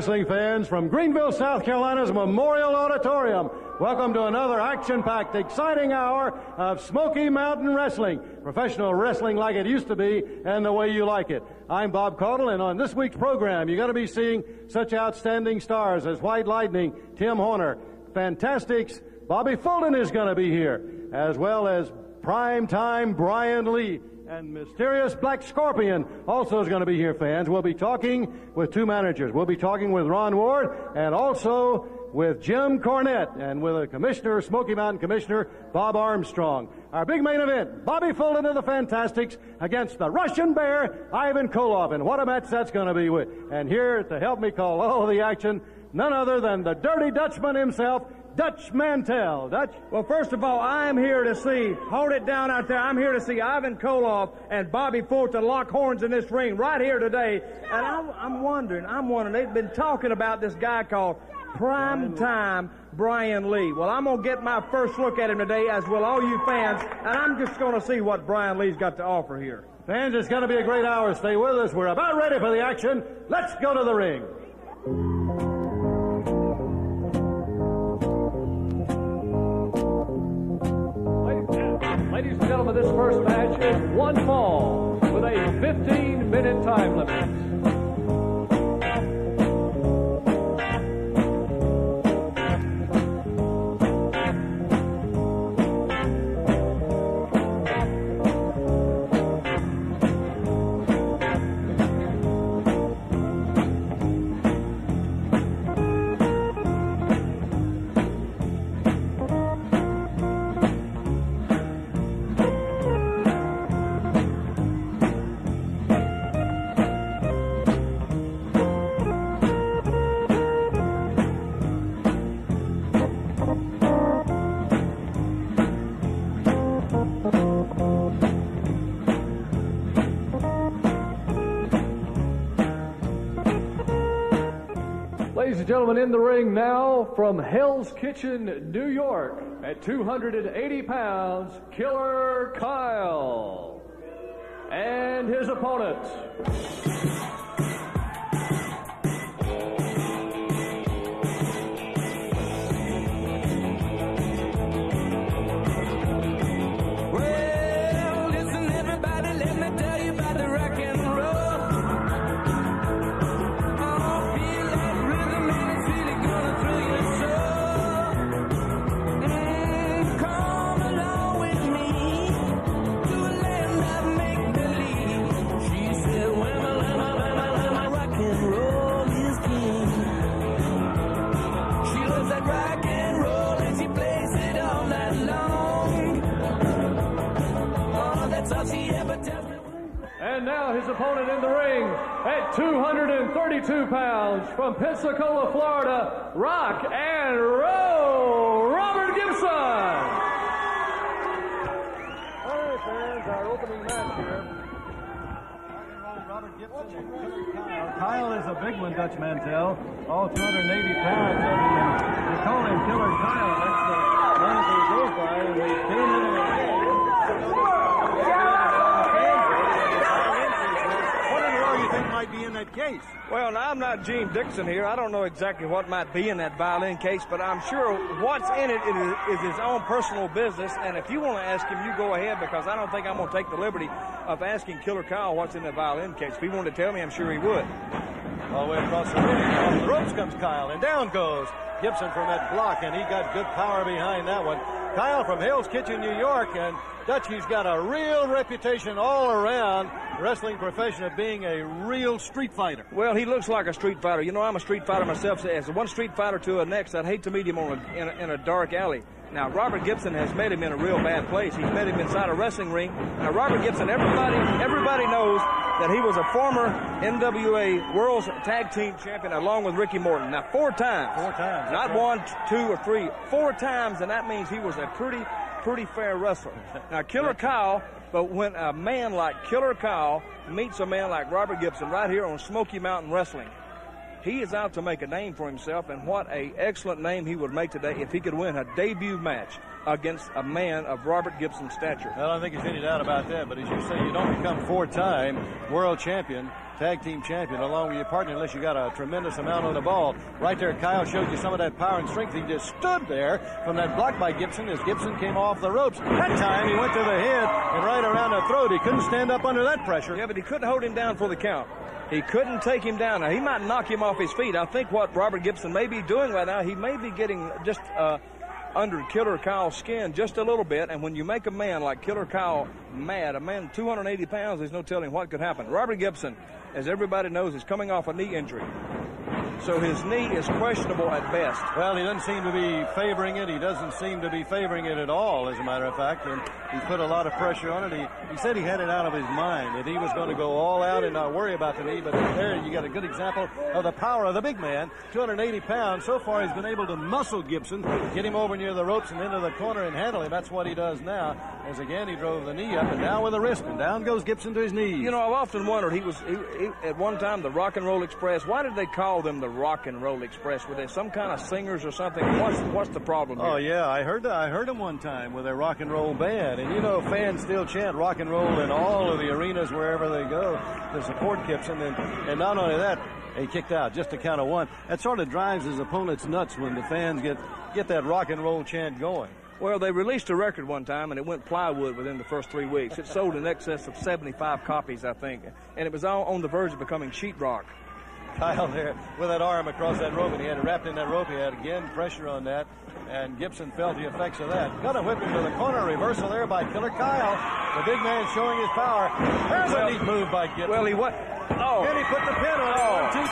wrestling fans from Greenville, South Carolina's Memorial Auditorium. Welcome to another action-packed, exciting hour of Smoky Mountain Wrestling. Professional wrestling like it used to be and the way you like it. I'm Bob Caudle, and on this week's program, you're going to be seeing such outstanding stars as White Lightning, Tim Horner, Fantastics, Bobby Fulton is going to be here, as well as Primetime Brian Lee. And Mysterious Black Scorpion also is going to be here, fans. We'll be talking with two managers. We'll be talking with Ron Ward and also with Jim Cornette and with a commissioner, Smoky Mountain Commissioner, Bob Armstrong. Our big main event, Bobby Fulton of the Fantastics against the Russian Bear, Ivan Koloff. And what a match that's going to be with. And here to help me call all the action, none other than the Dirty Dutchman himself, Dutch Mantell. Dutch? Well, first of all, I'm here to see, hold it down out there, I'm here to see Ivan Koloff and Bobby Fulton lock horns in this ring right here today. And I'm wondering, they've been talking about this guy called Primetime Brian Lee. Well, I'm going to get my first look at him today, as will all you fans, and I'm just going to see what Brian Lee's got to offer here. Fans, it's going to be a great hour. Stay with us. We're about ready for the action. Let's go to the ring. Ladies and gentlemen, this first match is one fall with a 15-minute time limit. Ladies and gentlemen, in the ring now from Hell's Kitchen, New York, at 280 pounds, Killer Kyle. And his opponent. Well, listen everybody, let me tell you about the rock and roll. And now his opponent in the ring at 232 pounds from Pensacola, Florida, Rock and Roll, Robert Gibson. All right, fans, our opening match here. Rock and Roll, Robert Gibson and Killer Kyle. Kyle is a big one, Dutch Mantell. All 280 pounds. They call him Killer Kyle. That's the name he goes by. And they came in the ring. Might be in that case. Well, now, I'm not Gene Dixon here. I don't know exactly what might be in that violin case, but I'm sure what's in it is his own personal business. And if you want to ask him, you go ahead, because I don't think I'm going to take the liberty of asking Killer Kyle what's in that violin case. If he wanted to tell me, I'm sure he would. All the way across the ring. Off the ropes comes Kyle, and down goes Gibson from that block, and he got good power behind that one. Kyle from Hell's Kitchen, New York, and Dutchie's got a real reputation all around the wrestling profession of being a real street fighter. Well, he looks like a street fighter. You know, I'm a street fighter myself. As one street fighter to the next, I'd hate to meet him in a dark alley. Now, Robert Gibson has met him in a real bad place. He's met him inside a wrestling ring. Now, Robert Gibson, everybody knows that he was a former NWA World's Tag Team Champion along with Ricky Morton. Now, four times. Not right. 1, 2, or 3. 4 times, and that means he was a pretty fair wrestler. Now, Killer Kyle, but when a man like Killer Kyle meets a man like Robert Gibson right here on Smoky Mountain Wrestling, he is out to make a name for himself, and what a excellent name he would make today if he could win a debut match. against a man of Robert Gibson's stature. Well, I don't think there's any doubt about that, but as you say, you don't become four-time world champion, tag team champion, along with your partner unless you got a tremendous amount on the ball. Right there, Kyle showed you some of that power and strength. He just stood there from that block by Gibson as Gibson came off the ropes. That time he went to the head and right around the throat. He couldn't stand up under that pressure. Yeah, but he couldn't hold him down for the count. He couldn't take him down. Now, he might knock him off his feet. I think what Robert Gibson may be doing right now, he may be getting just under Killer Kyle's skin just a little bit, and when you make a man like Killer Kyle mad, a man 280 pounds, there's no telling what could happen. Robert Gibson, as everybody knows, is coming off a knee injury. So his knee is questionable at best. Well, he doesn't seem to be favoring it. He doesn't seem to be favoring it at all, as a matter of fact. And he put a lot of pressure on it. He said he had it out of his mind that he was going to go all out and not worry about the knee. But there you got a good example of the power of the big man, 280 pounds. So far, he's been able to muscle Gibson, get him over near the ropes and into the corner and handle him. That's what he does now. As again, he drove the knee up and down with the wrist, and down goes Gibson to his knees. You know, I've often wondered, he at one time the Rock and Roll Express. Why did they call them the Rock and Roll Express? Were they some kind of singers or something? What's the problem here? Oh yeah, I heard them one time with their rock and roll band, and you know, fans still chant rock and roll in all of the arenas wherever they go to support Gibson, and not only that, he kicked out just to count of one. That sort of drives his opponents nuts when the fans get that rock and roll chant going. Well, they released a record one time, and it went plywood within the first 3 weeks. It sold in excess of 75 copies, I think, and it was all on the verge of becoming sheetrock. Kyle there with that arm across that rope, and he had it wrapped in that rope. He had, again, pressure on that, and Gibson felt the effects of that. Gonna whip him to the corner. Reversal there by Killer Kyle. The big man showing his power. There's a neat move by Gibson. Well, he went. Oh. And he put the pin on. 1, 2,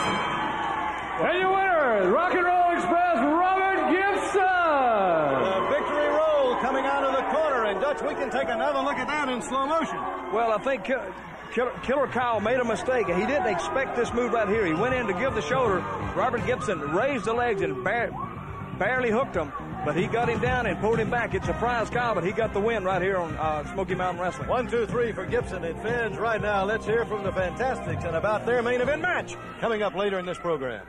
3. And your winner, Rock and Roll Express, Robert Gibson. The victory roll coming out of the corner. And Dutch, we can take another look at that in slow motion. Well, I think Killer Kyle made a mistake. He didn't expect this move right here. He went in to give the shoulder. Robert Gibson raised the legs and barely hooked him, but he got him down and pulled him back. It surprised Kyle, but he got the win right here on Smoky Mountain Wrestling. 1, 2, 3 for Gibson and fans right now. Let's hear from the Fantastics and about their main event match coming up later in this program.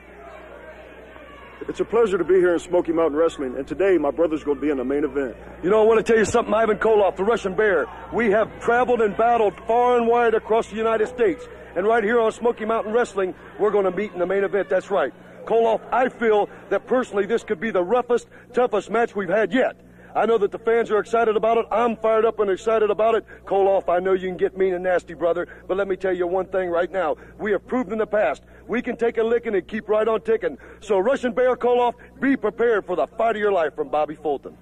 It's a pleasure to be here in Smoky Mountain Wrestling, and today my brother's going to be in the main event. You know, I want to tell you something, Ivan Koloff, the Russian Bear. We have traveled and battled far and wide across the United States, and right here on Smoky Mountain Wrestling, we're going to meet in the main event. That's right. Koloff, I feel that personally this could be the roughest, toughest match we've had yet. I know that the fans are excited about it. I'm fired up and excited about it. Koloff, I know you can get mean and nasty, brother, but let me tell you one thing right now. We have proved in the past we can take a licking and keep right on ticking. So Russian Bear, Koloff, be prepared for the fight of your life from Bobby Fulton.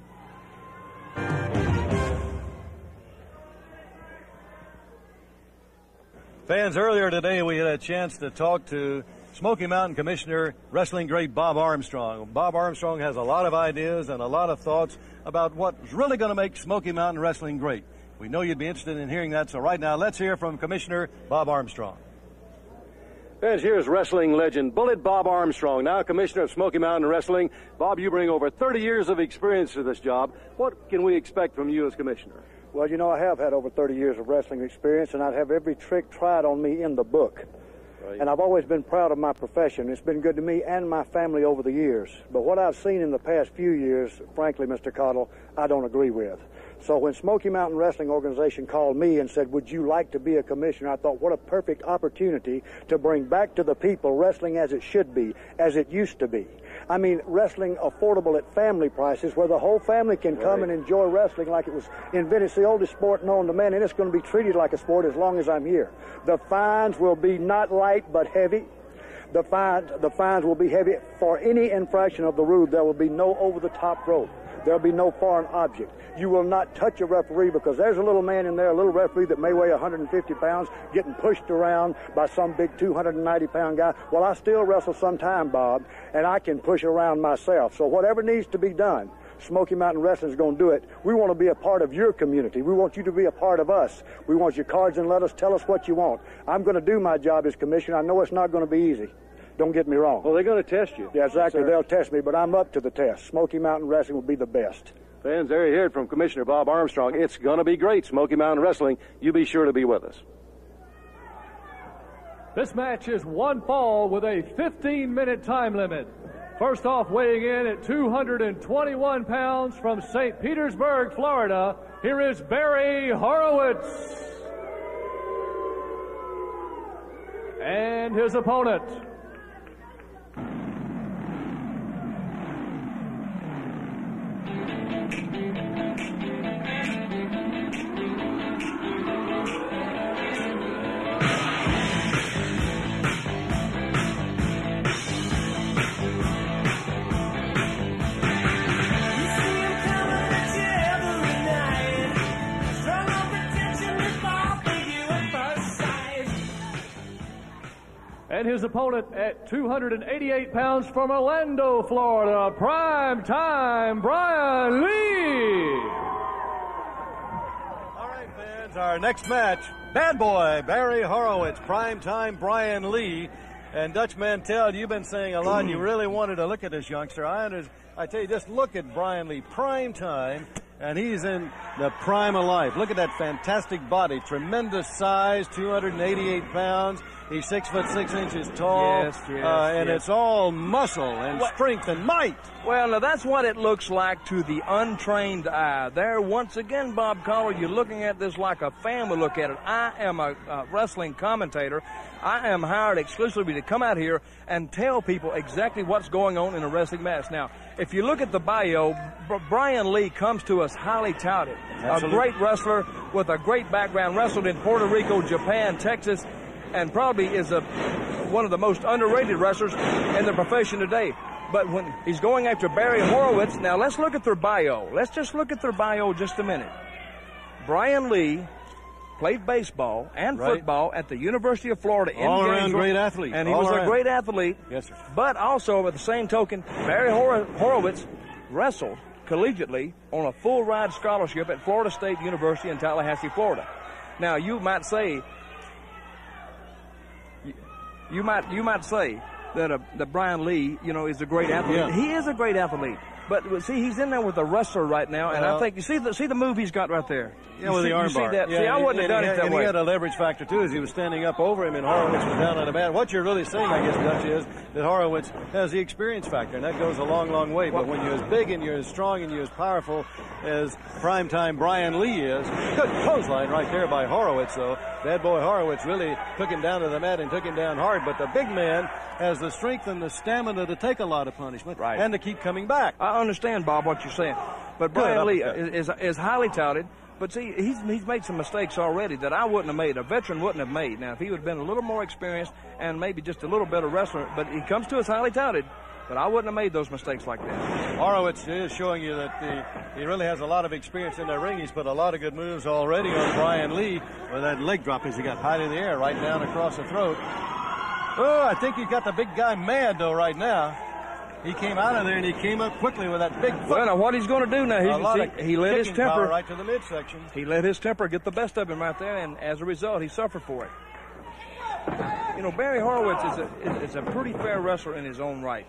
Fans, earlier today we had a chance to talk to Smoky Mountain Commissioner, wrestling great Bob Armstrong. Bob Armstrong has a lot of ideas and a lot of thoughts about what's really going to make Smoky Mountain Wrestling great. We know you'd be interested in hearing that, so right now let's hear from Commissioner Bob Armstrong. Fans, here's wrestling legend Bullet Bob Armstrong, now Commissioner of Smoky Mountain Wrestling. Bob, you bring over 30 years of experience to this job. What can we expect from you as Commissioner? Well, you know, I have had over 30 years of wrestling experience, and I'd have every trick tried on me in the book. Right. And I've always been proud of my profession. It's been good to me and my family over the years. But what I've seen in the past few years, frankly, Mr. Cottle, I don't agree with. So when Smoky Mountain Wrestling Organization called me and said, would you like to be a commissioner, I thought, what a perfect opportunity to bring back to the people wrestling as it should be, as it used to be. I mean, wrestling affordable at family prices where the whole family can come and enjoy wrestling like it was invented. It's the oldest sport known to man, and it's going to be treated like a sport as long as I'm here. The fines will be not light but heavy. The fines will be heavy for any infraction of the rule. There will be no over-the-top rope. There'll be no foreign object. You will not touch a referee because there's a little man in there, a little referee that may weigh 150 pounds, getting pushed around by some big 290-pound guy. Well, I still wrestle sometime, Bob, and I can push around myself. So whatever needs to be done, Smoky Mountain Wrestling is going to do it. We want to be a part of your community. We want you to be a part of us. We want your cards and let us tell us what you want. I'm going to do my job as commissioner. I know it's not going to be easy. Don't get me wrong. Well, they're going to test you. Yeah, exactly. They'll test me, but I'm up to the test. Smoky Mountain Wrestling will be the best. Fans, there you hear it from Commissioner Bob Armstrong. It's going to be great, Smoky Mountain Wrestling. You be sure to be with us. This match is one fall with a 15-minute time limit. First off, weighing in at 221 pounds from St. Petersburg, Florida, here is Barry Horowitz. And his opponent. And his opponent at 288 pounds from Orlando, Florida, Prime Time Brian Lee. All right, fans, our next match, Bad Boy Barry Horowitz, Prime Time Brian Lee. And Dutch Mantell, you've been saying a lot. You really wanted to look at this youngster. I tell you, just look at Brian Lee, prime time, and he's in the prime of life. Look at that fantastic body, tremendous size, 288 pounds. He's 6'6" tall, and it's all muscle and strength and might. Well, now that's what it looks like to the untrained eye. There, once again, Bob Caller, you're looking at this like a fan would look at it. I am a wrestling commentator. I am hired exclusively to come out here and tell people exactly what's going on in a wrestling match. Now, if you look at the bio, Brian Lee comes to us highly touted. Absolutely. A great wrestler with a great background, wrestled in Puerto Rico, Japan, Texas, and probably is one of the most underrated wrestlers in the profession today. But when he's going after Barry Horowitz, now let's look at their bio. Let's just look at their bio just a minute. Brian Lee played baseball and football at the University of Florida in All around Gainesville, great athlete. and he was a great athlete. Yes, sir. But also, at the same token, Barry Horowitz wrestled collegiately on a full ride scholarship at Florida State University in Tallahassee, Florida. Now, you might say that Brian Lee, is a great athlete. Yeah. He is a great athlete. But see, he's in there with a wrestler right now, and I think you see the move he's got right there. Yeah, with the arm bar. See that? See, I wouldn't have done it that way. And he had a leverage factor too, as he was standing up over him, and Horowitz was down on the mat. What you're really saying, I guess, Dutch, is that Horowitz has the experience factor, and that goes a long, long way. But when you're as big and you're as strong and you're as powerful as primetime Brian Lee is, good clothesline right there by Horowitz, though. Bad Boy Horowitz really took him down to the mat and took him down hard. But the big man has the strength and the stamina to take a lot of punishment and to keep coming back. I understand, Bob, what you're saying. But Brian Lee is highly touted. But see, he's made some mistakes already that I wouldn't have made. A veteran wouldn't have made. Now, if he would have been a little more experienced and maybe just a little better wrestler, but he comes to us highly touted. But I wouldn't have made those mistakes like that. Horowitz is showing you that he really has a lot of experience in the ring. He's put a lot of good moves already on Brian Lee with that leg drop as he got high in the air, right down across the throat. Oh, I think he got the big guy mad, though, right now. He came out of there, and he came up quickly with that big foot. Well, now, what he's going to do now, he let his temper right to the midsection. He let his temper get the best of him right there, and as a result, he suffered for it. Barry Horowitz is a pretty fair wrestler in his own right.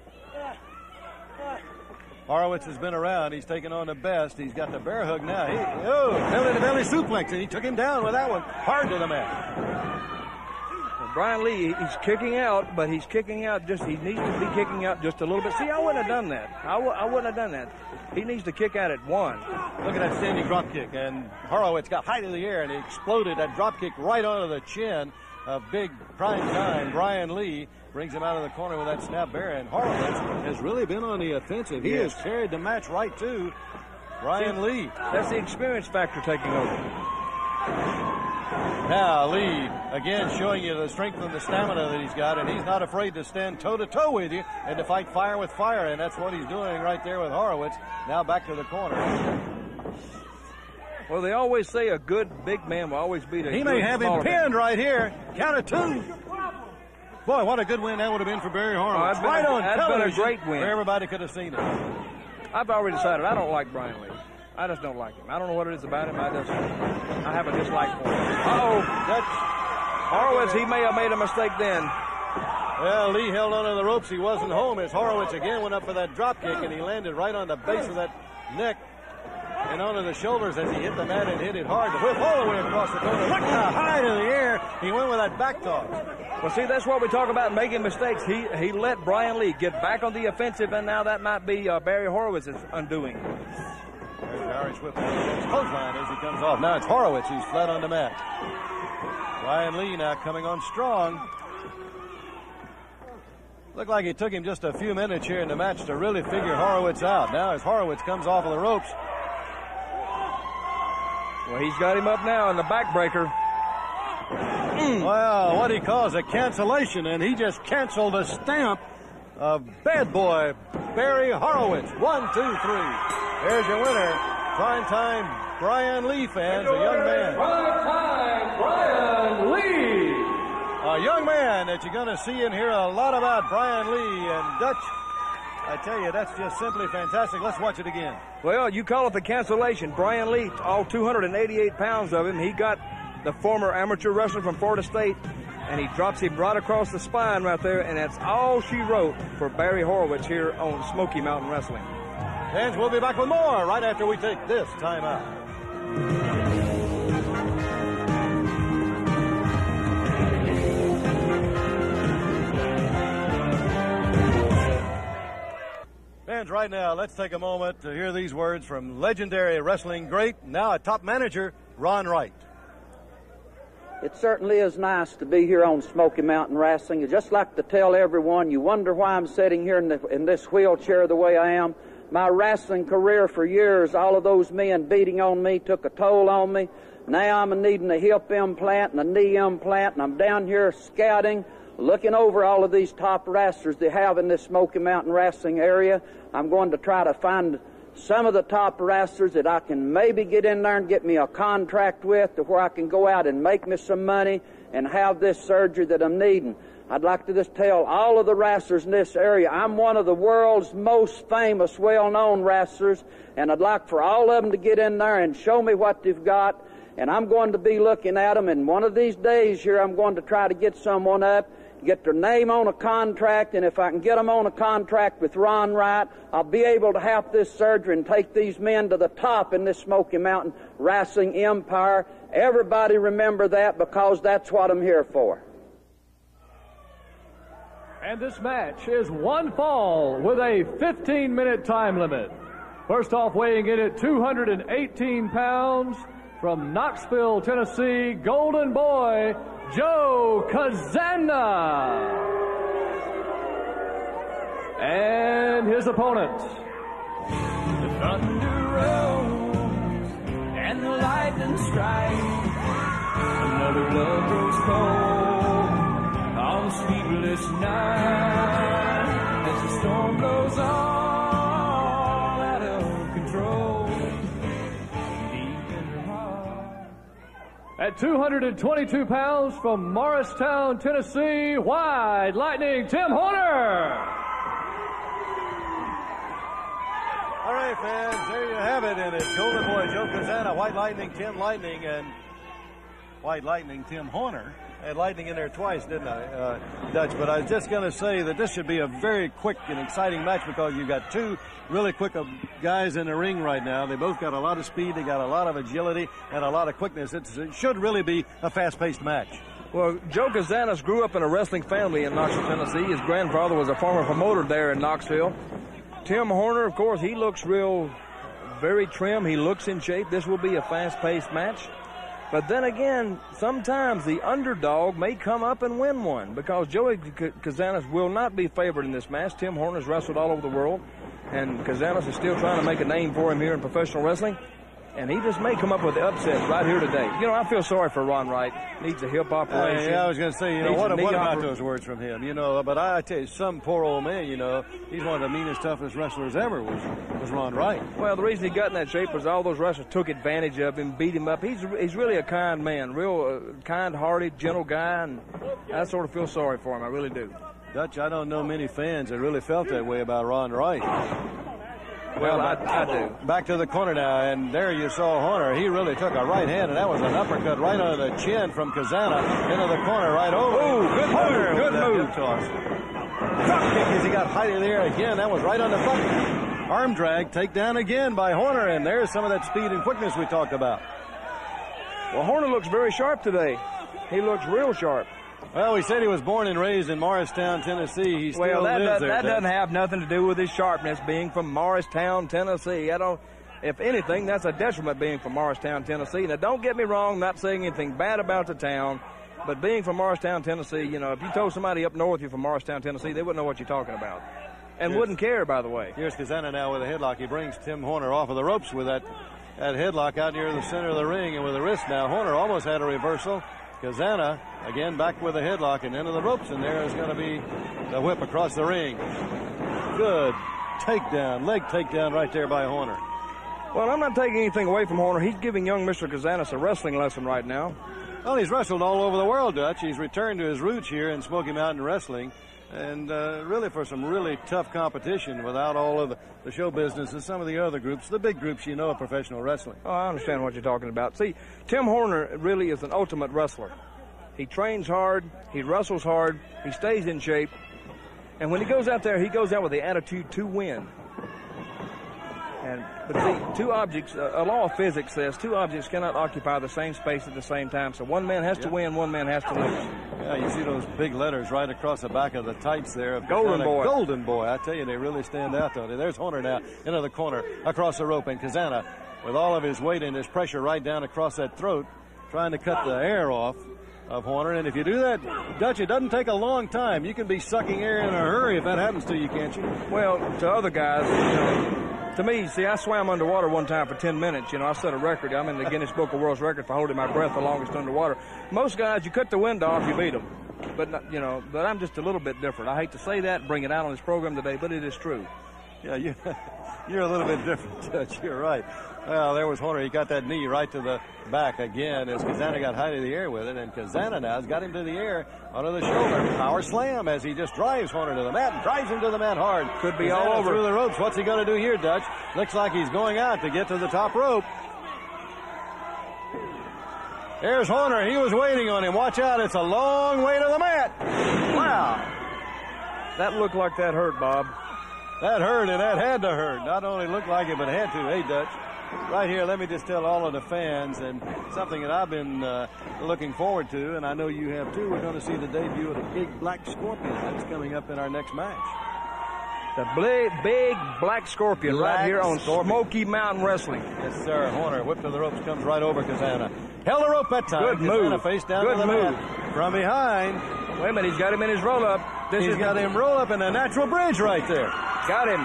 Horowitz has been around. He's taken on the best. He's got the bear hug now. Belly-to-belly suplex, and he took him down with that one. Hard to the mat. Brian Lee, he's kicking out, but he's kicking out he needs to be kicking out just a little bit. See, I wouldn't have done that. I wouldn't have done that. He needs to kick out at one. Look at that standing drop kick, and Horowitz got high to the air, and he exploded that drop kick right onto the chin of big prime time Brian Lee. Brings him out of the corner with that snap bear, and Horowitz has really been on the offensive. He has carried the match right to Brian Lee. That's the experience factor taking over. Now, Lee, again, showing you the strength and the stamina that he's got, and he's not afraid to stand toe-to-toe with you and to fight fire with fire, and that's what he's doing right there with Horowitz. Now back to the corner. Well, they always say a good big man will always beat a He may have him pinned right here. Count of two. Boy, what a good win that would have been for Barry Horowitz. Right on television. That's been a great win. Where everybody could have seen it. I've already decided I don't like Brian Lee. I just don't like him. I don't know what it is about him. I have a dislike for him. That's Horowitz. He may have made a mistake then. Well, Lee held on to the ropes. He wasn't home as Horowitz again went up for that drop kick, and he landed right on the base of that neck. and onto the shoulders as he hit the mat and hit it hard. The whip all the way across the corner. Look how high in the air. He went with that back toss. Well, see, that's what we talk about making mistakes. He let Brian Lee get back on the offensive, and now that might be Barry Horowitz's undoing. There's the Irish whip clothesline as he comes off. Now it's Horowitz who's flat on the mat. Brian Lee now coming on strong. Looked like it took him just a few minutes here in the match to really figure Horowitz out. Now as Horowitz comes off of the ropes. Well, he's got him up now in the backbreaker. Well, what he calls a cancellation, and he just canceled a stamp of bad boy Barry Horowitz. 1, 2, 3. There's your winner. Prime time Brian Lee fans, a young man. Prime time Brian Lee. A young man that you're going to see and hear a lot about, Brian Lee. And Dutch, I tell you, that's just simply fantastic. Let's watch it again. Well, you call it the cancellation. Brian Lee, all 288 pounds of him, he got the former amateur wrestler from Florida State, and he drops him right across the spine right there, and that's all she wrote for Barry Horowitz here on Smoky Mountain Wrestling. Fans, we'll be back with more right after we take this time out. Fans, right now, let's take a moment to hear these words from legendary wrestling great, now a top manager, Ron Wright. It certainly is nice to be here on Smoky Mountain Wrestling. I'd just like to tell everyone, you wonder why I'm sitting here in this wheelchair the way I am. My wrestling career for years, all of those men beating on me took a toll on me. Now I'm needing a hip implant and a knee implant, and I'm down here scouting, looking over all of these top wrestlers they have in this Smoky Mountain Wrestling area. I'm going to try to find some of the top wrestlers that I can maybe get in there and get me a contract with, to where I can go out and make me some money and have this surgery that I'm needing. I'd like to just tell all of the wrestlers in this area, I'm one of the world's most famous, well-known wrestlers, and I'd like for all of them to get in there and show me what they've got, and I'm going to be looking at them, and one of these days here I'm going to try to get someone up, get their name on a contract, and if I can get them on a contract with Ron Wright, I'll be able to have this surgery and take these men to the top in this Smoky Mountain Wrestling empire. Everybody remember that, because that's what I'm here for. And this match is one fall with a 15-minute time limit. First off, weighing in at 218 pounds, from Knoxville, Tennessee, Golden Boy, Joe Kazana. And his opponent. The thunder rolls and the lightning strikes. Another love grows cold on a sleepless night as the storm blows all out of control. Deep in her heart. At 222 pounds, from Morristown, Tennessee, White Lightning Tim Horner. All right, fans, there you have it. And it's Golden Boy Joe Kazana, White Lightning Tim Lightning, and White Lightning Tim Horner. I had lightning in there twice, didn't I, Dutch? But I was just going to say that this should be a very quick and exciting match, because you've got two really quick guys in the ring right now. They both got a lot of speed, they got a lot of agility, and a lot of quickness. It should really be a fast-paced match. Well, Joe Kazanis grew up in a wrestling family in Knoxville, Tennessee. His grandfather was a former promoter there in Knoxville. Tim Horner, of course, he looks very trim. He looks in shape. This will be a fast-paced match. But then again, sometimes the underdog may come up and win one, because Joey Kazanis will not be favored in this match. Tim Horner's wrestled all over the world, and Kazanis is still trying to make a name for him here in professional wrestling. And he just may come up with the upset right here today. You know, I feel sorry for Ron Wright. Needs a hip operation. Yeah, I was going to say, what about those words from him? But I tell you, some poor old man, he's one of the meanest, toughest wrestlers ever was Ron Wright. Well, the reason he got in that shape was all those wrestlers took advantage of him, beat him up. He's really a kind man, real kind-hearted, gentle guy, and I sort of feel sorry for him. I really do. Dutch, I don't know many fans that really felt that way about Ron Wright. Well, I do. Back to the corner now, and there you saw Horner. He really took a right hand, and that was an uppercut right under the chin from Kazana into the corner right over. Oh, good move, good move. Toss. Drop kick as he got high in the air again. That was right on the button. Arm drag, takedown again by Horner, and there's some of that speed and quickness we talked about. Well, Horner looks very sharp today. He looks real sharp. Well, we said he was born and raised in Morristown, Tennessee. He still lives there. That doesn't have nothing to do with his sharpness being from Morristown, Tennessee. If anything, that's a detriment being from Morristown, Tennessee. Now, don't get me wrong, not saying anything bad about the town, but being from Morristown, Tennessee, you know, if you told somebody up north you're from Morristown, Tennessee, they wouldn't know what you're talking about. And wouldn't care, by the way. Here's Kazana now with a headlock. He brings Tim Horner off of the ropes with that headlock out near the center of the ring, and with a wrist now. Horner almost had a reversal. Kazana, again, back with a headlock, and into the ropes, and there is going to be the whip across the ring. Good takedown, leg takedown right there by Horner. Well, I'm not taking anything away from Horner. He's giving young Mr. Kazanis a wrestling lesson right now. Well, he's wrestled all over the world, Dutch. He's returned to his roots here in Smoky Mountain Wrestling, and really for some really tough competition without all of the show business and some of the other groups, the big groups you know of professional wrestling. Oh, I understand what you're talking about. See, Tim Horner really is an ultimate wrestler. He trains hard, he wrestles hard, he stays in shape, and when he goes out there, he goes out with the attitude to win. But see, two objects, a law of physics says two objects cannot occupy the same space at the same time, so one man has to win, one man has to lose. Yeah, you see those big letters right across the back of the tights there. Golden Boy. Golden Boy. I tell you, they really stand out, don't they? There's Horner now into the corner, across the rope, and Kazana, with all of his weight and his pressure right down across that throat, trying to cut the air off of Horner. And if you do that, Dutch, it doesn't take a long time. You can be sucking air in a hurry if that happens to you, can't you? Well, to other guys, you know, to me, see, I swam underwater one time for 10 minutes. You know, I set a record. I'm in the Guinness Book of World Records for holding my breath the longest underwater. Most guys, you cut the wind off, you beat them. But, you know, but I'm just a little bit different. I hate to say that, bring it out on this program today, but it is true. Yeah, you're a little bit different, Dutch. You're right. Well, there was Horner. He got that knee right to the back again as Kazana got high to the air with it. And Kazana now has got him to the air under the shoulder. Power slam as he just drives Horner to the mat and drives him to the mat hard. Could be Kazana all over. Through the ropes. What's he going to do here, Dutch? Looks like he's going out to get to the top rope. There's Horner. He was waiting on him. Watch out. It's a long way to the mat. Wow. That looked like that hurt, Bob. That hurt, and that had to hurt. Not only looked like it, but had to. Hey, Dutch. Right here, let me just tell all of the fans, and something that I've been looking forward to, and I know you have too, we're going to see the debut of the Big Black Scorpion. That's coming up in our next match. The big Black Scorpion right here on Smoky Mountain Wrestling. Yes, sir. Horner, whip to the ropes, comes right over Kazana. Held the rope that time. Good move. Kazana face down Good to the move. mat. From behind. Wait a minute, he's got him in his roll-up. He's got him roll up in a natural bridge right there. Got him.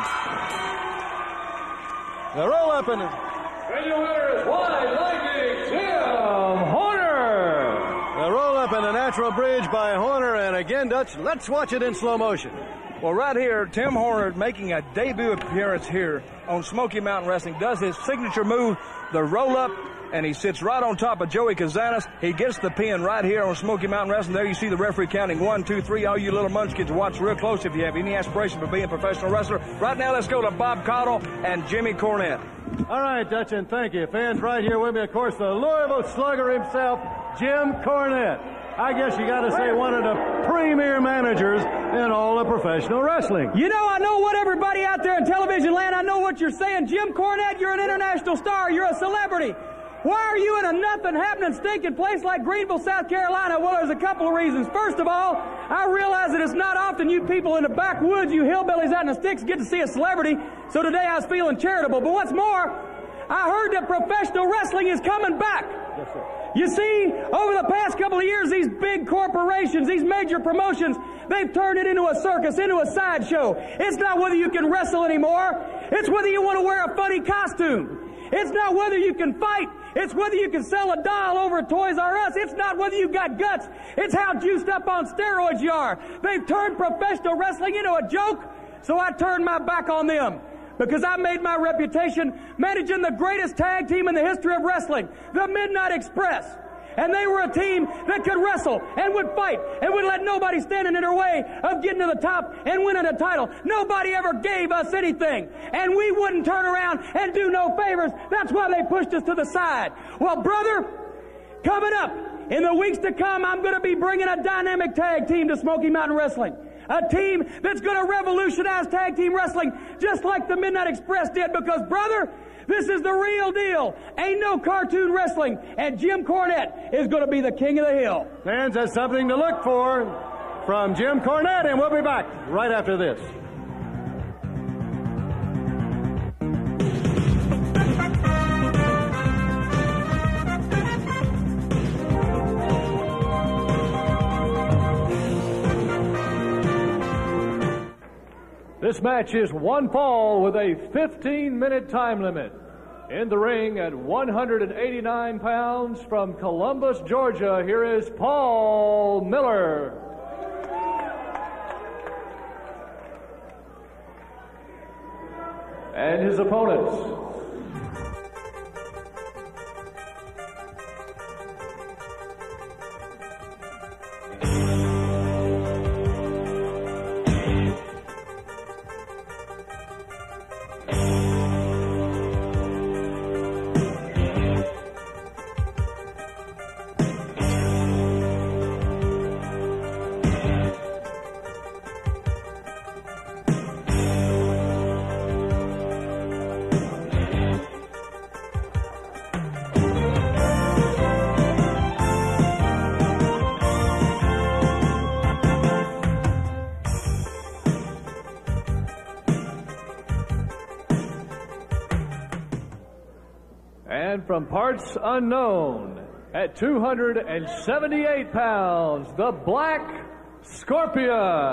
The roll up and... And your winner is wide-legged Tim Horner. The roll up in a natural bridge by Horner, and again, Dutch, let's watch it in slow motion. Well, right here, Tim Horner making a debut appearance here on Smoky Mountain Wrestling, does his signature move, the roll-up, and he sits right on top of Joey Kazanis. He gets the pin right here on Smoky Mountain Wrestling. There you see the referee counting 1, 2, 3. All you little munchkins, watch real close if you have any aspiration for being a professional wrestler. Right now, let's go to Bob Caudle and Jimmy Cornette. All right, Dutch, and thank you. Fans right here with me, of course, the Louisville Slugger himself, Jim Cornette. I guess you got to say one of the premier managers in all of professional wrestling. You know, I know what everybody out there in television land, I know what you're saying. Jim Cornette, you're an international star. You're a celebrity. Why are you in a nothing happening stinking place like Greenville, South Carolina? Well, there's a couple of reasons. First of all, I realize that it's not often you people in the backwoods, you hillbillies out in the sticks, get to see a celebrity. So today I was feeling charitable. But what's more, I heard that professional wrestling is coming back. Yes, sir. You see, over the past couple of years, these big corporations, these major promotions, they've turned it into a circus, into a sideshow. It's not whether you can wrestle anymore. It's whether you want to wear a funny costume. It's not whether you can fight. It's whether you can sell a doll over at Toys R Us. It's not whether you've got guts. It's how juiced up on steroids you are. They've turned professional wrestling into a joke, so I turned my back on them. Because I made my reputation managing the greatest tag team in the history of wrestling, the Midnight Express. And they were a team that could wrestle and would fight and would let nobody stand in their way of getting to the top and winning a title. Nobody ever gave us anything. And we wouldn't turn around and do no favors. That's why they pushed us to the side. Well, brother, coming up in the weeks to come, I'm going to be bringing a dynamic tag team to Smoky Mountain Wrestling. A team that's going to revolutionize tag team wrestling just like the Midnight Express did, because, brother, this is the real deal. Ain't no cartoon wrestling, and Jim Cornette is going to be the king of the hill. Fans, that's something to look for from Jim Cornette, and we'll be back right after this. This match is one fall with a 15-minute time limit. In the ring at 189 pounds from Columbus, Georgia, here is Paul Miller. And his opponents. From parts unknown, at 278 pounds, the Black Scorpion.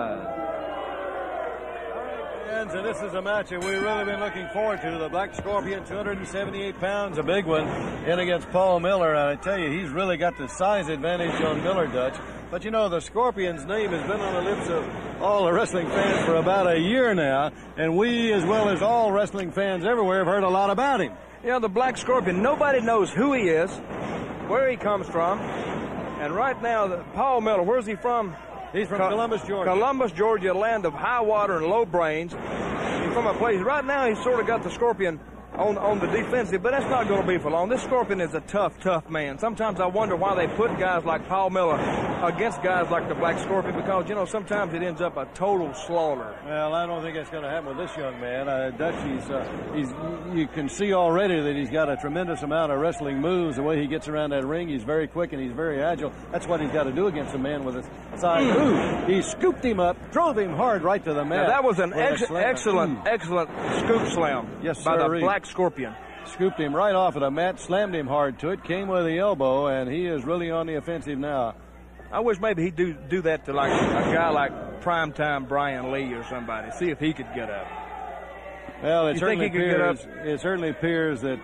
And this is a match that we've really been looking forward to. The Black Scorpion, 278 pounds, a big one, in against Paul Miller. And I tell you, he's really got the size advantage on Miller, Dutch. But you know, the Scorpion's name has been on the lips of all the wrestling fans for about a year now. And we, as well as all wrestling fans everywhere, have heard a lot about him. Yeah, the Black Scorpion, nobody knows who he is, where he comes from. And right now, Paul Miller, where's he from? He's from Columbus, Georgia. Columbus, Georgia, a land of high water and low brains. He's from a place, right now he's sort of got the Scorpion on the defensive, but that's not going to be for long. This Scorpion is a tough man. Sometimes I wonder why they put guys like Paul Miller against guys like the Black Scorpion, because, you know, sometimes it ends up a total slaughter. Well, I don't think that's going to happen with this young man. Dutch, you can see already that he's got a tremendous amount of wrestling moves. The way he gets around that ring, he's very quick and he's very agile. That's what he's got to do against a man with a size. Ooh, he scooped him up, drove him hard right to the mat. Now, that was an excellent scoop slam by the Black Scorpion. Scooped him right off of the mat, slammed him hard to it, came with the elbow, and he is really on the offensive now. I wish maybe he'd do that to like a guy like Primetime Brian Lee or somebody. See if he could get up. Well, it certainly appears that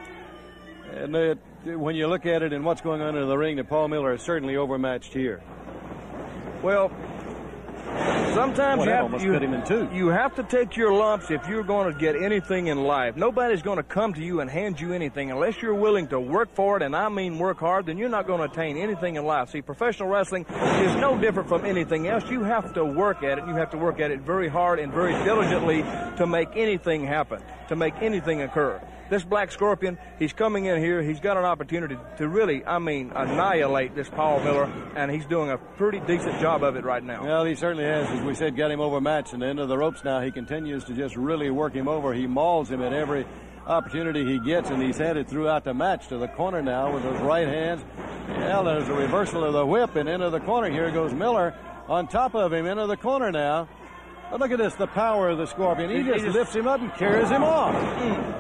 when you look at it and what's going on in the ring, that Paul Miller is certainly overmatched here. Well, sometimes you have to take your lumps if you're going to get anything in life. Nobody's going to come to you and hand you anything unless you're willing to work for it, and I mean work hard. Then you're not going to attain anything in life. See, professional wrestling is no different from anything else. You have to work at it. You have to work at it very hard and very diligently to make anything happen, to make anything occur. This Black Scorpion, he's coming in here. He's got an opportunity to really, annihilate this Paul Miller, and he's doing a pretty decent job of it right now. Well, he certainly has. As we said, got him overmatched, and the end of the ropes now. He continues to just really work him over. He mauls him at every opportunity he gets, and he's headed throughout the match to the corner now with those right hands. Well, there's a reversal of the whip, and into the corner. Here goes Miller on top of him into the corner now. But look at this, the power of the Scorpion. He just lifts him up and carries him off.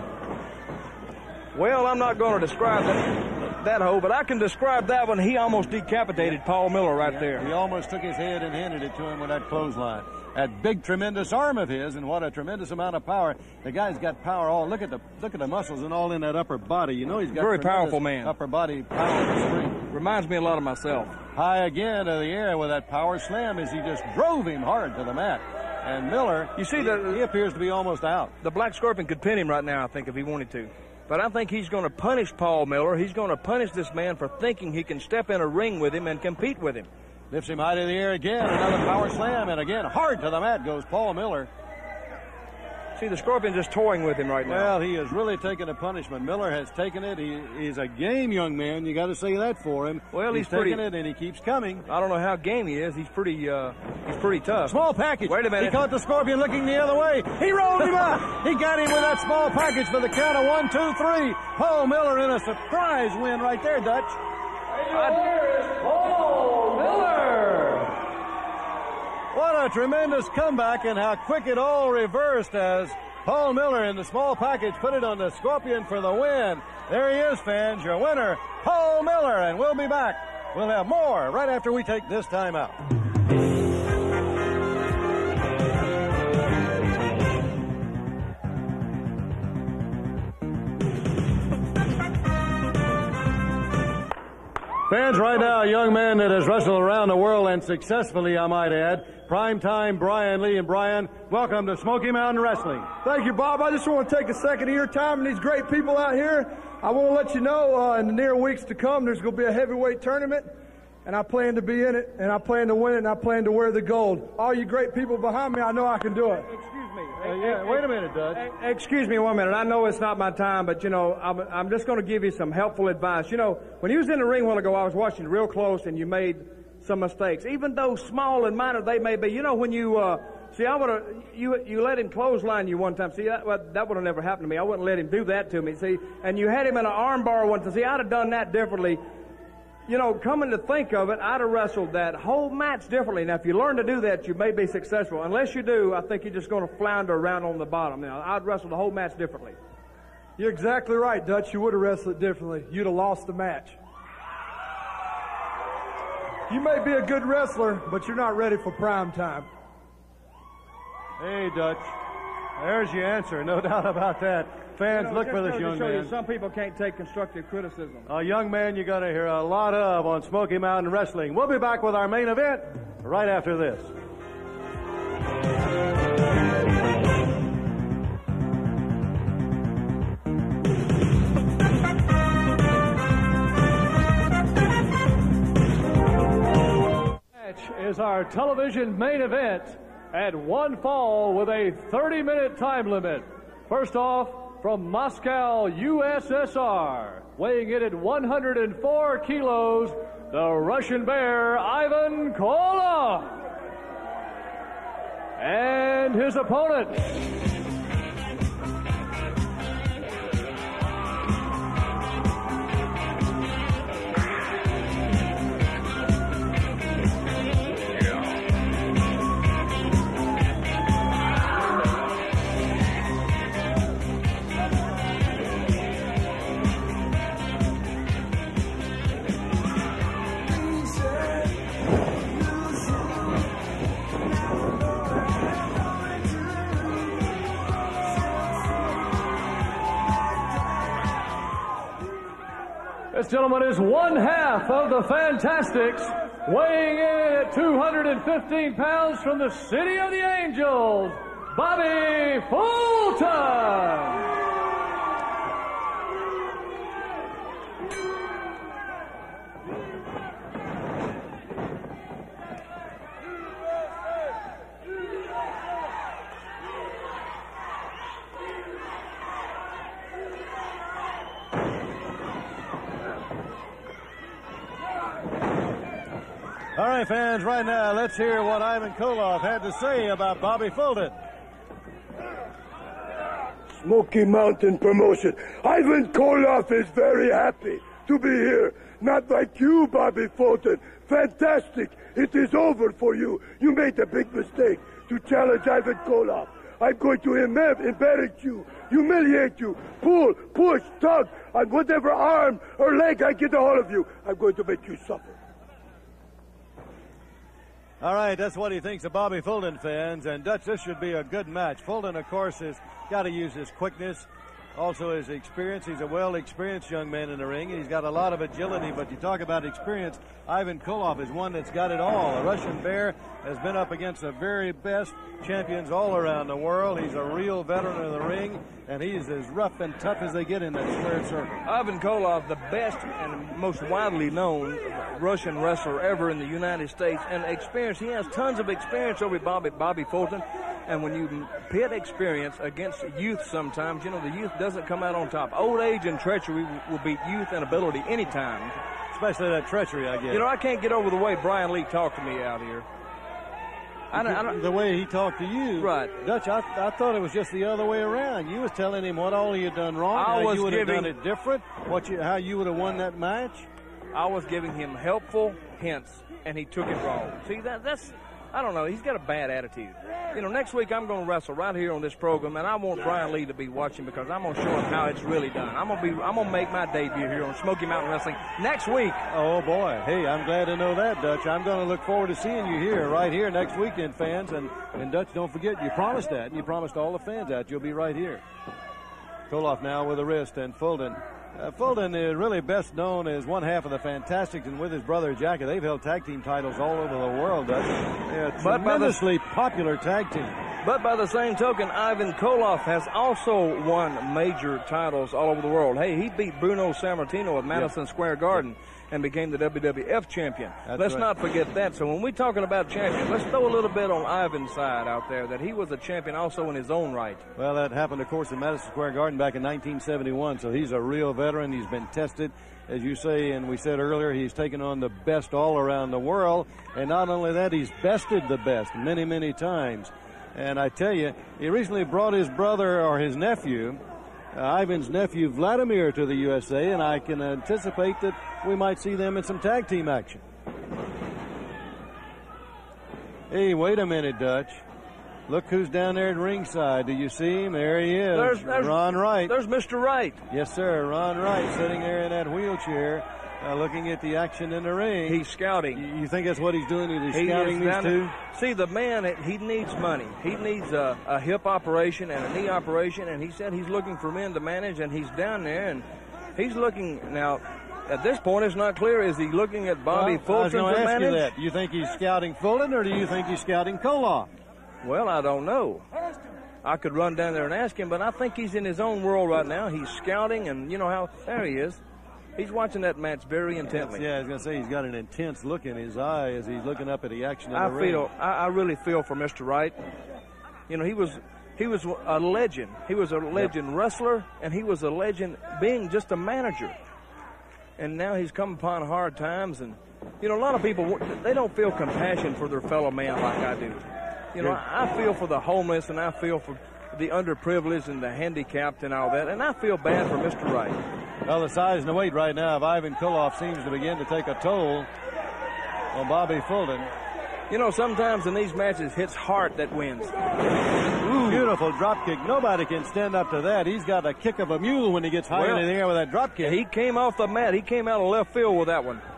Well, I'm not going to describe that hole, but I can describe that one. He almost decapitated Paul Miller right there. He almost took his head and handed it to him with that clothesline. That big, tremendous arm of his, and what a tremendous amount of power. The guy's got power. Look at the muscles and all in that upper body. You know he's got very powerful man. Upper body power and strength. Reminds me a lot of myself. High again to the air with that power slam as he just drove him hard to the mat. And Miller, you see, he appears to be almost out. The Black Scorpion could pin him right now, I think, if he wanted to. But I think he's going to punish Paul Miller. He's going to punish this man for thinking he can step in a ring with him and compete with him. Lifts him high to the air again. Another power slam. And again, hard to the mat goes Paul Miller. See, the Scorpion just toying with him right now. Well, he has really taken a punishment. Miller has taken it. He's a game young man. You got to say that for him. Well, he's taking it, and he keeps coming. I don't know how game he is. He's pretty tough. Small package. Wait a minute. He caught the Scorpion looking the other way. He rolled him out. He got him with that small package for the count of 1, 2, 3. Paul Miller in a surprise win right there, Dutch. Here is Paul Miller. What a tremendous comeback, and how quick it all reversed as Paul Miller in the small package put it on the Scorpion for the win. There he is, fans, your winner, Paul Miller, and we'll be back. We'll have more right after we take this time out. Fans, right now, a young man that has wrestled around the world and successfully, I might add. Primetime Brian Lee. And Brian, welcome to Smoky Mountain Wrestling. Thank you, Bob. I just want to take a second of your time and these great people out here. I want to let you know in the near weeks to come, there's going to be a heavyweight tournament, and I plan to be in it, and I plan to win it, and I plan to wear the gold. All you great people behind me, I know I can do it. Excuse me. Wait a minute, Dutch. Excuse me 1 minute. I know it's not my time, but, you know, I'm just going to give you some helpful advice. You know, when you was in the ring a while ago, I was watching real close, and you made some mistakes, even though small and minor they may be. You know, when you see, I would have you let him clothesline you one time. See, that would have never happened to me. I wouldn't let him do that to me. See, and you had him in an arm bar one time. See, I'd have done that differently. You know, coming to think of it, I'd have wrestled that whole match differently. Now, if you learn to do that, you may be successful. Unless you do, I think you're just going to flounder around on the bottom. Now, I'd wrestle the whole match differently. You're exactly right, Dutch. You would have wrestled it differently. You'd have lost the match. You may be a good wrestler, but you're not ready for prime time. Hey, Dutch. There's your answer. No doubt about that. Fans, look for this young man. Some people can't take constructive criticism. A young man you're going to hear a lot of on Smoky Mountain Wrestling. We'll be back with our main event right after this. Is our television main event at one fall with a 30-minute time limit. First off, from Moscow, USSR, weighing in at 104 kilos, the Russian Bear, Ivan Koloff. And his opponent, this gentleman is one half of the Fantastics, weighing in at 215 pounds from the City of the Angels, Bobby Fulton. All right, fans, right now, let's hear what Ivan Koloff had to say about Bobby Fulton. Smoky Mountain Promotion. Ivan Koloff is very happy to be here. Not like you, Bobby Fulton. Fantastic. It is over for you. You made a big mistake to challenge Ivan Koloff. I'm going to embarrass you, humiliate you, pull, push, tug on whatever arm or leg I get a hold of you. I'm going to make you suffer. All right, that's what he thinks of Bobby Fulton, fans. And, Dutch, this should be a good match. Fulton, of course, has got to use his quickness, also his experience. He's a well-experienced young man in the ring. He's got a lot of agility, but you talk about experience, Ivan Koloff is one that's got it all. The Russian Bear has been up against the very best champions all around the world. He's a real veteran of the ring, and he's as rough and tough as they get in that squared circle. Ivan Koloff, the best and most widely known Russian wrestler ever in the United States, and experience. He has tons of experience over Bobby Fulton. And when you pit experience against youth sometimes, you know, the youth doesn't come out on top. Old age and treachery will beat youth and ability anytime. Especially that treachery, I guess. You know, I can't get over the way Brian Lee talked to me out here. The way he talked to you. Right. Dutch, I thought it was just the other way around. You was telling him what all he had done wrong, how you would have done it different, how you would have won that match. I was giving him helpful hints, and he took it wrong. See, that's, I don't know, he's got a bad attitude. You know, next week I'm going to wrestle right here on this program, and I want Brian Lee to be watching because I'm going to show him how it's really done. I'm going to make my debut here on Smoky Mountain Wrestling next week. Oh, boy. Hey, I'm glad to know that, Dutch. I'm going to look forward to seeing you here, right here next weekend, fans. And Dutch, don't forget, you promised that, and you promised all the fans that. You'll be right here. Koloff now with a wrist, and Fulton. Fulton is really best known as one half of the Fantastics, and with his brother Jackie, they've held tag team titles all over the world. They're a tremendously popular tag team. But by the same token, Ivan Koloff has also won major titles all over the world. Hey, he beat Bruno Sammartino at Madison Square Garden and became the WWF champion. Let's not forget that. So when we're talking about champion, let's throw a little bit on Ivan's side out there, that he was a champion also in his own right. Well, that happened, of course, in Madison Square Garden back in 1971, so he's a real veteran. He's been tested, as you say, and we said earlier, he's taken on the best all around the world, and not only that, he's bested the best many, many times. And I tell you, he recently brought his brother, or his nephew, Ivan's nephew Vladimir, to the USA, and I can anticipate that we might see them in some tag team action. Hey, wait a minute, Dutch. Look who's down there at ringside. Do you see him? There he is. There's Ron Wright. There's Mr. Wright. Yes, sir. Ron Wright sitting there in that wheelchair, looking at the action in the ring. He's scouting. You think that's what he's doing? He's scouting these two? See, the man, he needs money. He needs a hip operation and a knee operation, and he said he's looking for men to manage, and he's down there, and he's looking now. At this point, it's not clear. Is he looking at Bobby Fulton I was to manage? You that. You think he's scouting Fulton, or do you think he's scouting Koloff? Well, I don't know. I could run down there and ask him, but I think he's in his own world right now. He's scouting, and you know how, there he is. He's watching that match very intently. Yeah, I was going to say, he's got an intense look in his eye as he's looking up at the action in the ring. I really feel for Mr. Wright. You know, he was a legend. He was a legend wrestler, and he was a legend being just a manager. And now he's come upon hard times, and, you know, a lot of people, they don't feel compassion for their fellow man like I do. You know, I feel for the homeless, and I feel for the underprivileged and the handicapped and all that, and I feel bad for Mr. Wright. Well, the size and the weight right now of Ivan Koloff seems to begin to take a toll on Bobby Fulton. You know, sometimes in these matches, it's heart that wins. Ooh, beautiful drop kick. Nobody can stand up to that. He's got a kick of a mule when he gets high in the air with that drop kick. He came off the mat. He came out of left field with that one.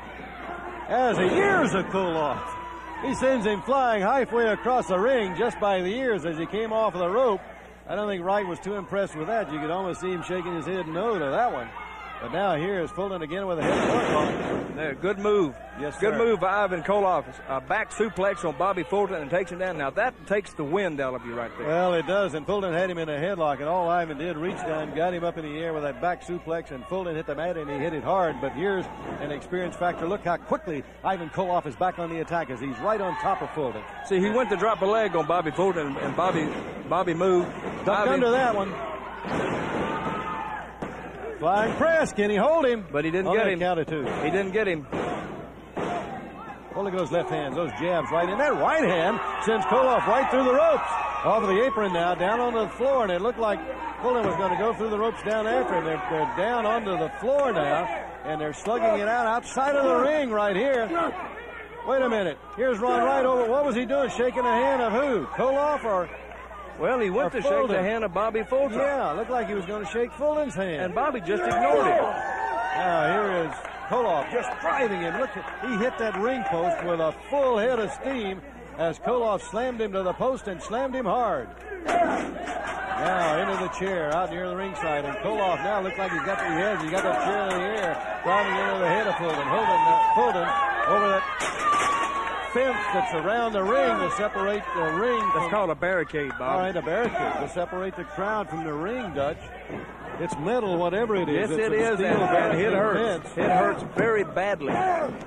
As he ears of Koloff. He sends him flying halfway across the ring just by the ears as he came off of the rope. I don't think Wright was too impressed with that. You could almost see him shaking his head no to that one. But now here is Fulton again with a head hook. There, good move. Yes, good sir. move by Ivan Koloff. A back suplex on Bobby Fulton and takes him down. Now that takes the wind out of you right there. Well, it does. And Fulton had him in a headlock, and all Ivan did, reached down, got him up in the air with that back suplex, and Fulton hit the mat, and he hit it hard. But here's an experience factor. Look how quickly Ivan Koloff is back on the attack as he's right on top of Fulton. See, he went to drop a leg on Bobby Fulton, and Bobby moved. Ducked under that one. Flying press. Can he hold him? But he didn't get him. Count of two. He didn't get him. Well, look at those left hands, those jabs right in. That right hand sends Koloff right through the ropes. Off of the apron now, down onto the floor, and it looked like Fulton was going to go through the ropes down after him. They're down onto the floor now, and they're slugging it out outside of the ring right here. Wait a minute. Here's Ron Wright over. What was he doing? Shaking the hand of who? Koloff or... Well, he went to shake the hand of Bobby Fulton. Yeah, looked like he was going to shake Fulton's hand. And Bobby just ignored him. Now, here is Koloff just driving him. Look, he hit that ring post with a full head of steam as Koloff slammed him to the post and slammed him hard. Now, into the chair out near the ringside. And Koloff now looks like he's got that chair in the air, driving into the head of Fulton. Fulton over that fence that's around the ring to separate the ring. That's called a barricade, Bob. All right, a barricade to separate the crowd from the ring, Dutch. It's metal, whatever it is. Yes, it is, and it hurts. It hurts very badly.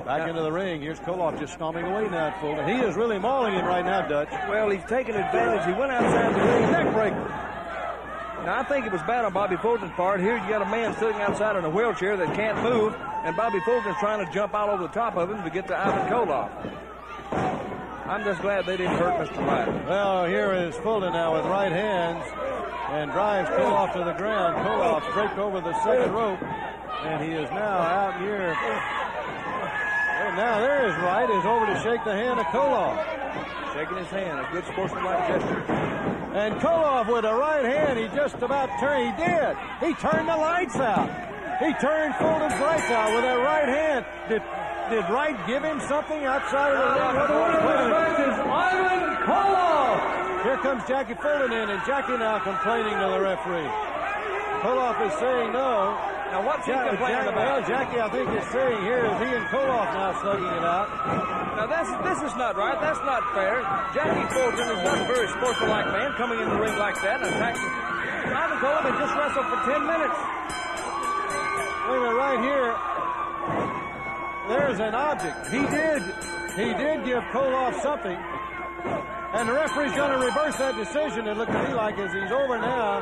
Back into the ring. Here's Koloff just stomping away now at Fulton. He is really mauling him right now, Dutch. Well, he's taking advantage. He went outside the ring, neck breaker. Now, I think it was bad on Bobby Fulton's part. Here you got a man sitting outside in a wheelchair that can't move, and Bobby Fulton's trying to jump all over the top of him to get to Ivan Koloff. I'm just glad they didn't hurt Mr. Blythe. Well, here is Fulton now with right hands and drives Koloff to the ground. Koloff straight over the second rope, and he is now out here. And now there is Wright is over to shake the hand of Koloff. Shaking his hand, a good sportsmanlike gesture. And Koloff with a right hand, he just about turned. He did. He turned the lights out. He turned Fulton's lights out with that right hand. Did Wright give him something outside of the ring? The winner of the match is Ivan Koloff. Here comes Jackie Fulton in, and Jackie now complaining to the referee. Koloff is saying no. Now, what's he complaining about? Well, Jackie, I think, is saying here is he and Koloff now slugging it out. Now, this is not right. That's not fair. Jackie Fulton is not a very sportsmanlike man coming in the ring like that and attacking. Ivan Koloff has just wrestled for 10 minutes. Wait a minute, right here. There's an object. He did give Koloff something. And the referee's going to reverse that decision. It looked to me like as he's over now.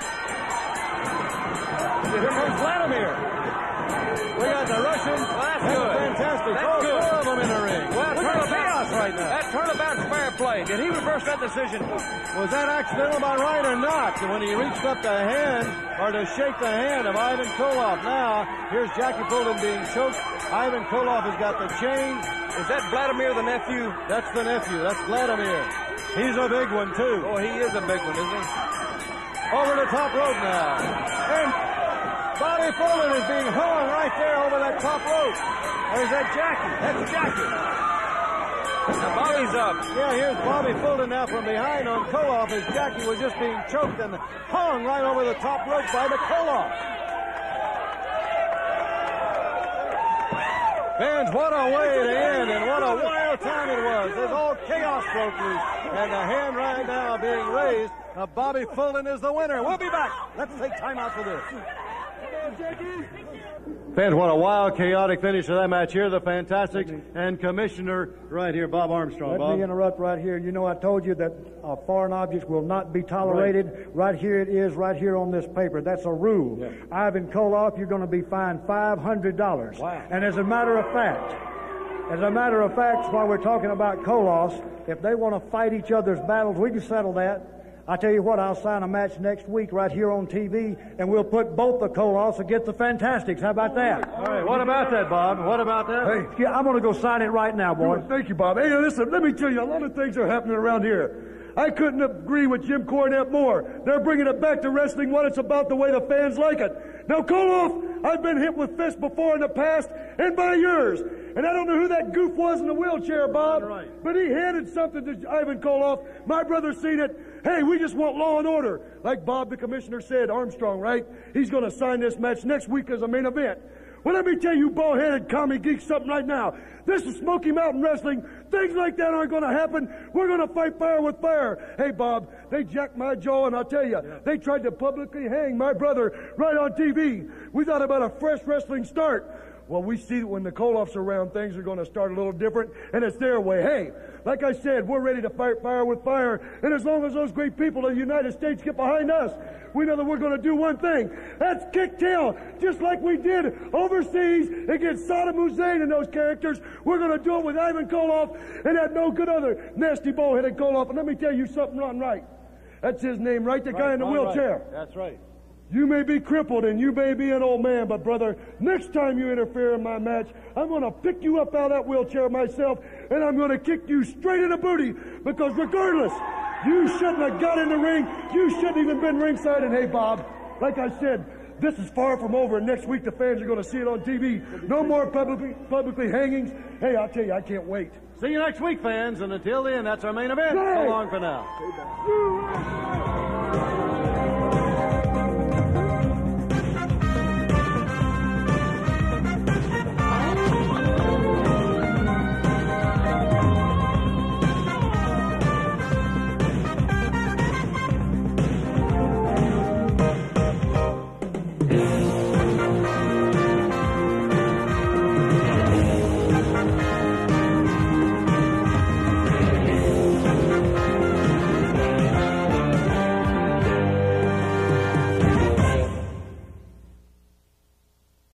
Here comes Vladimir. We got the Russians. Well, that's good. Fantastic. That's good. Four of them in the ring. Well, chaos right now. That turnabout's fair play. Did he reverse that decision? Was that accidental by Wright or not? When he reached up the hand or to shake the hand of Ivan Koloff. Now, here's Jackie Fulton being choked. Ivan Koloff has got the chain. Is that Vladimir, the nephew? That's the nephew. That's Vladimir. He's a big one, too. Oh, he is a big one, isn't he? Over the top rope now. And Bobby Fulton is being hung right there over that top rope. There's that Jackie. That's Jackie. Now Bobby's up. Yeah, here's Bobby Fulton now from behind on Koloff as Jackie was just being choked and hung right over the top rope by the Koloff. Fans, what a way to end and what a wild time it was. There's all chaos broke loose. And the hand right now being raised of Bobby Fulton is the winner. We'll be back. Let's take time out for this. Fans, what a wild, chaotic finish to that match here. The Fantastics and Commissioner right here, Bob Armstrong. Let me interrupt right here. You know, I told you that foreign objects will not be tolerated. Right here it is, right here on this paper. That's a rule. Yeah. Ivan Koloff, you're going to be fined $500. Wow. And as a matter of fact, while we're talking about Koloffs, if they want to fight each other's battles, we can settle that. I tell you what, I'll sign a match next week right here on TV, and we'll put both the Koloffs against the Fantastics. How about that? All right, what about that, Bob? What about that? Hey, yeah, I'm going to go sign it right now, boy. Thank you, Bob. Hey, listen, let me tell you, a lot of things are happening around here. I couldn't agree with Jim Cornette more. They're bringing it back to wrestling what it's about, the way the fans like it. Now, Koloff, I've been hit with fists before in the past and by yours. And I don't know who that goof was in the wheelchair, Bob. Right. But he handed something to Ivan Koloff. My brother seen it. Hey, we just want law and order. Like Bob, the commissioner, said, Armstrong, right? He's going to sign this match next week as a main event. Well, let me tell you, bald-headed commie geeks, something right now. This is Smoky Mountain Wrestling. Things like that aren't going to happen. We're going to fight fire with fire. Hey, Bob, they jacked my jaw, and I'll tell you, they tried to publicly hang my brother right on TV. We thought about a fresh wrestling start. Well, we see that when the Koloffs are around, things are going to start a little different, and it's their way. Hey, like I said, we're ready to fight fire with fire, and as long as those great people of the United States get behind us, we know that we're going to do one thing. That's kick tail, just like we did overseas against Saddam Hussein and those characters. We're going to do it with Ivan Koloff and that no good other nasty bull-headed Koloff. And let me tell you something right. That's his name, right? The guy in the wheelchair. Right. That's right. You may be crippled and you may be an old man, but brother, next time you interfere in my match, I'm going to pick you up out of that wheelchair myself, and I'm going to kick you straight in the booty, because regardless, you shouldn't have got in the ring. You shouldn't even been ringside. And hey, Bob, like I said, this is far from over, and next week the fans are going to see it on TV. No more publicly hangings. Hey, I'll tell you, I can't wait. See you next week, fans, and until then, that's our main event. So long for now.